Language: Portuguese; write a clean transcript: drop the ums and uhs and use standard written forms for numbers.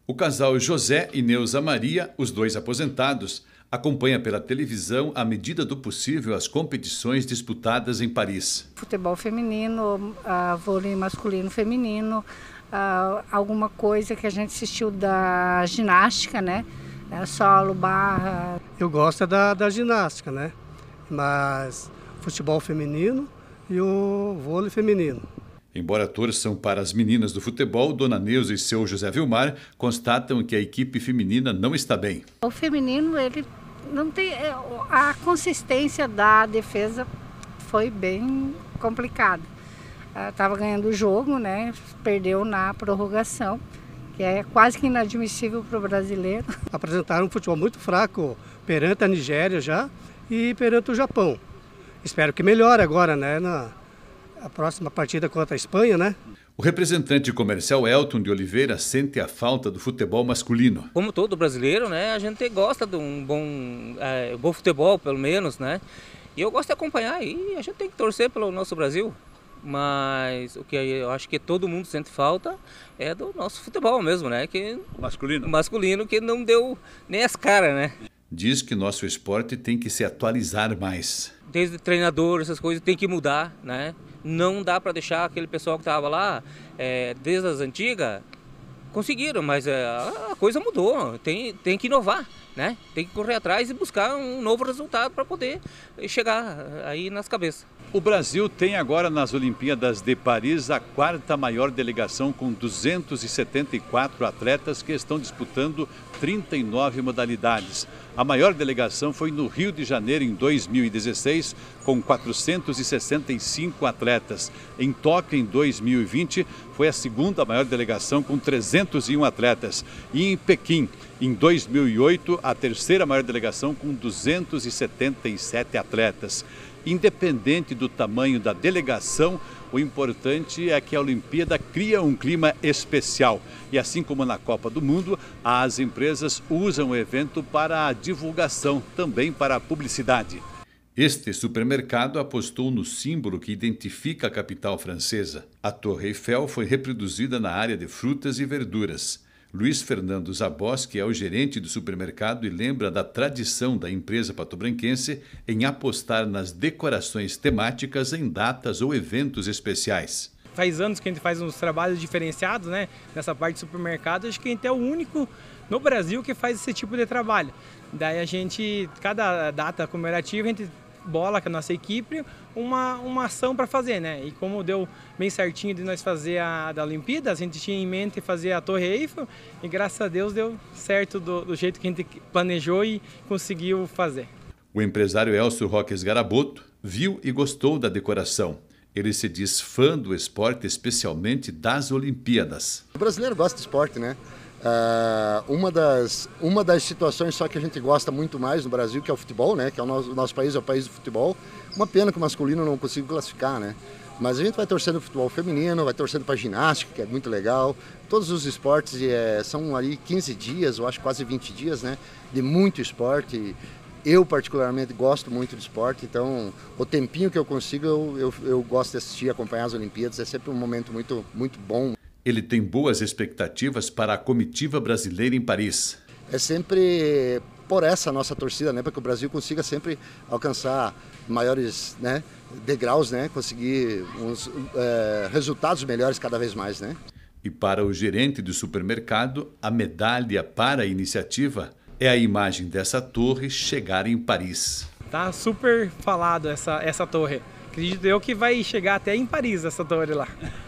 O casal José e Neuza Maria, os dois aposentados, acompanha pela televisão, à medida do possível, as competições disputadas em Paris. Futebol feminino, vôlei masculino feminino, alguma coisa que a gente assistiu da ginástica, né? Solo, barra. Eu gosto da ginástica, né? Mas futebol feminino e o vôlei feminino. Embora torçam para as meninas do futebol, Dona Neuza e seu José Vilmar constatam que a equipe feminina não está bem. O feminino, ele não tem... A consistência da defesa foi bem complicada. Estava ganhando o jogo, né? Perdeu na prorrogação, que é quase que inadmissível para o brasileiro. Apresentaram um futebol muito fraco perante a Nigéria já e perante o Japão. Espero que melhore agora, né? A próxima partida contra a Espanha, né? O representante comercial Elton de Oliveira sente a falta do futebol masculino. Como todo brasileiro, né, a gente gosta de um bom futebol, pelo menos, né? E eu gosto de acompanhar e a gente tem que torcer pelo nosso Brasil. Mas o que eu acho que todo mundo sente falta é do nosso futebol mesmo, né? Masculino que não deu nem as caras, né? Diz que nosso esporte tem que se atualizar mais. Desde treinador, essas coisas tem que mudar, né? Não dá para deixar aquele pessoal que estava lá, desde as antigas, conseguiram, mas a coisa mudou, tem que inovar, né? Tem que correr atrás e buscar um novo resultado para poder chegar aí nas cabeças. O Brasil tem agora nas Olimpíadas de Paris a quarta maior delegação com 274 atletas que estão disputando 39 modalidades. A maior delegação foi no Rio de Janeiro em 2016 com 465 atletas. Em Tóquio em 2020 foi a segunda maior delegação com 301 atletas. E em Pequim em 2008 a terceira maior delegação com 277 atletas. Independente do tamanho da delegação, o importante é que a Olimpíada cria um clima especial. E assim como na Copa do Mundo, as empresas usam o evento para a divulgação, também para a publicidade. Este supermercado apostou no símbolo que identifica a capital francesa. A Torre Eiffel foi reproduzida na área de frutas e verduras. Luiz Fernando Zaboski é o gerente do supermercado e lembra da tradição da empresa patobranquense em apostar nas decorações temáticas em datas ou eventos especiais. Faz anos que a gente faz uns trabalhos diferenciados, né? Nessa parte de supermercado, acho que a gente é o único no Brasil que faz esse tipo de trabalho. Daí a gente, cada data comemorativa, a gente bola com a nossa equipe uma ação para fazer, né? E como deu bem certinho de nós fazer a da Olimpíada, a gente tinha em mente fazer a Torre Eiffel e graças a Deus deu certo do jeito que a gente planejou e conseguiu fazer. O empresário Elcio Roques Garaboto viu e gostou da decoração. Ele se diz fã do esporte, especialmente das Olimpíadas. O brasileiro gosta de esporte, né? Uma das situações só que a gente gosta muito mais no Brasil, que é o futebol, né? Que é o nosso país, é o país do futebol. Uma pena que o masculino não consigo classificar, né? Mas a gente vai torcendo para o futebol feminino, vai torcendo para a ginástica, que é muito legal. Todos os esportes são ali 15 dias, eu acho quase 20 dias, né? De muito esporte. Eu particularmente gosto muito de esporte, então o tempinho que eu consigo eu gosto de assistir e acompanhar as Olimpíadas. É sempre um momento muito, muito bom. Ele tem boas expectativas para a comitiva brasileira em Paris. É sempre por essa nossa torcida, né, para que o Brasil consiga sempre alcançar maiores, né, degraus, né, conseguir resultados melhores cada vez mais, né. E para o gerente do supermercado, a medalha para a iniciativa é a imagem dessa torre chegar em Paris. Tá super falado essa torre. Acredito eu que vai chegar até em Paris essa torre lá.